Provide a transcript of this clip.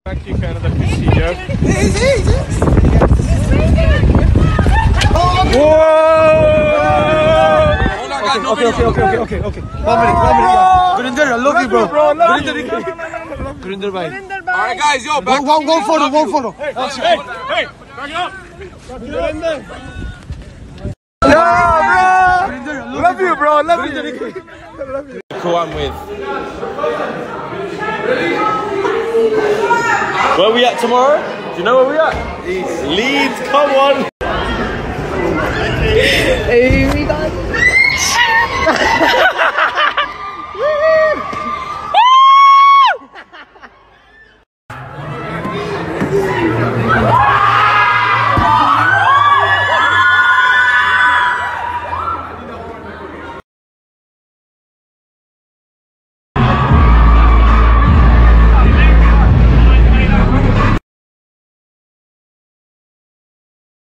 Aqui, cara, da piscina. Okay. 1 minute. Gurinder, I love you, bro. Gurinder, bye. Alright, guys, yo, back. One photo. Hey, back up. Gurinder. Yeah, bro. Love you, bro. Love you. Who I'm with. Where are we at tomorrow? Do you know where we at? Leeds, come on. Hey, we got it.